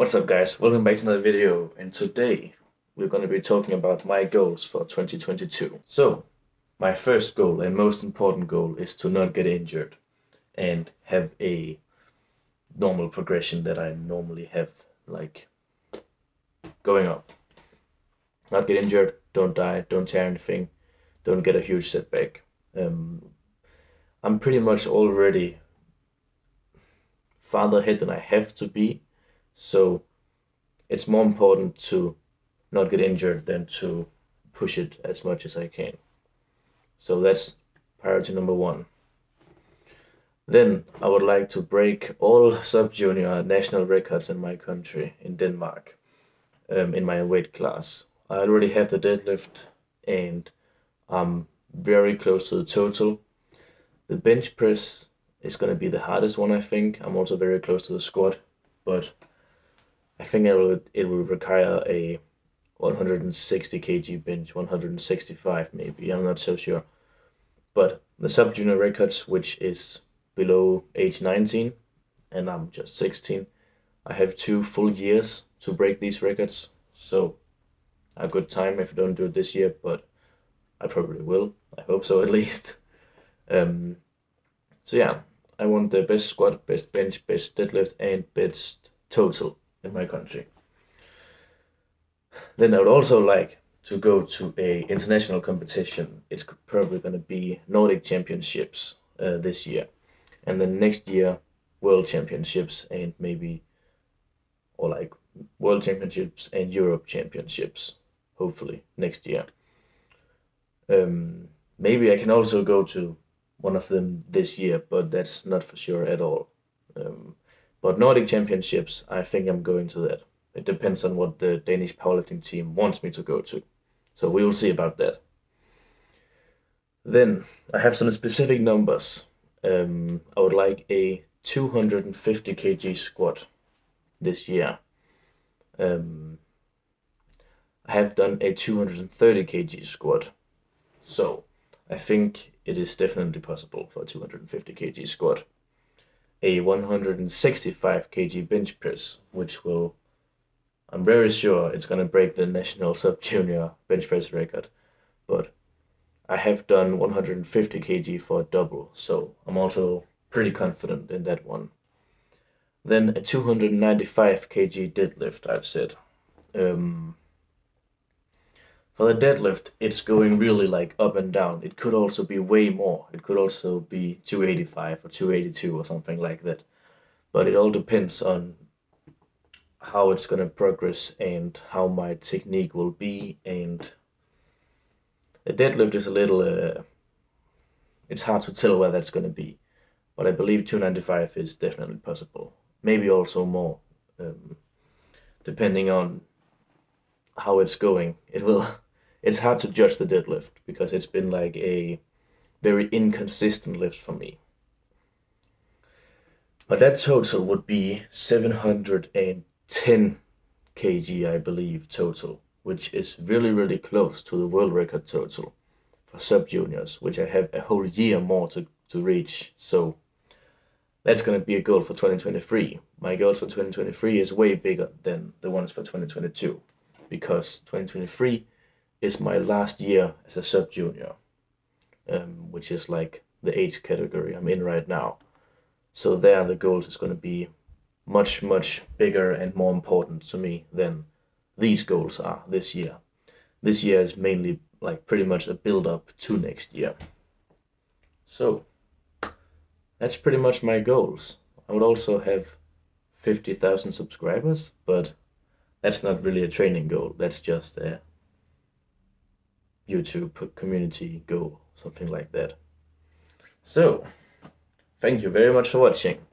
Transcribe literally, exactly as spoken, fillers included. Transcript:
What's up guys, welcome back to another video, and today we're going to be talking about my goals for twenty twenty-two. So, my first goal and most important goal is to not get injured and have a normal progression that I normally have, like going up. Not get injured, don't die, don't tear anything, don't get a huge setback. Um, I'm pretty much already farther ahead than I have to be. So it's more important to not get injured than to push it as much as I can. So that's priority number one. Then I would like to break all sub-junior national records in my country, in Denmark, um, in my weight class. I already have the deadlift and I'm very close to the total. The bench press is going to be the hardest one, I think. I'm also very close to the squat, but I think it will, it will require a one hundred sixty kilogram bench, one hundred sixty-five maybe, I'm not so sure. But the sub-junior records, which is below age nineteen, and I'm just sixteen, I have two full years to break these records, so a good time if I don't do it this year, but I probably will. I hope so, at least. Um, so yeah, I want the best squat, best bench, best deadlift, and best total in my country. Then I would also like to go to a international competition. It's probably going to be Nordic Championships uh, this year, and then next year World Championships, and maybe or like World Championships and Europe Championships, hopefully next year. Um, maybe I can also go to one of them this year, but that's not for sure at all. Um, But Nordic Championships, I think I'm going to that. It depends on what the Danish powerlifting team wants me to go to. So we will see about that. Then I have some specific numbers. Um, I would like a two hundred fifty kilogram squat this year. Um, I have done a two hundred thirty kilogram squat. So I think it is definitely possible for a two hundred fifty kilogram squat. A one hundred sixty-five kilogram bench press, which will, I'm very sure it's going to break the national sub-junior bench press record, but I have done one hundred fifty kilogram for a double, so I'm also pretty confident in that one. Then a two hundred ninety-five kilogram deadlift, I've said. Um, for the deadlift, it's going really like up and down. It could also be way more. It could also be two eighty-five or two eighty-two or something like that. But it all depends on how it's going to progress and how my technique will be. And the deadlift is a little, uh, it's hard to tell where that's going to be. But I believe two ninety-five is definitely possible. Maybe also more, um, depending on how it's going. It will. It's hard to judge the deadlift because it's been like a very inconsistent lift for me. But that total would be seven hundred ten kilogram, I believe, total, which is really, really close to the world record total for sub-juniors, which I have a whole year more to, to reach. So that's going to be a goal for twenty twenty-three. My goals for twenty twenty-three is way bigger than the ones for twenty twenty-two, because twenty twenty-three is my last year as a sub-junior, um, which is like the age category I'm in right now. So there the goals is going to be much, much bigger and more important to me than these goals are this year. This year is mainly like pretty much a build-up to next year. So that's pretty much my goals. I would also have fifty thousand subscribers, but that's not really a training goal. That's just a YouTube community goal, something like that. So, thank you very much for watching.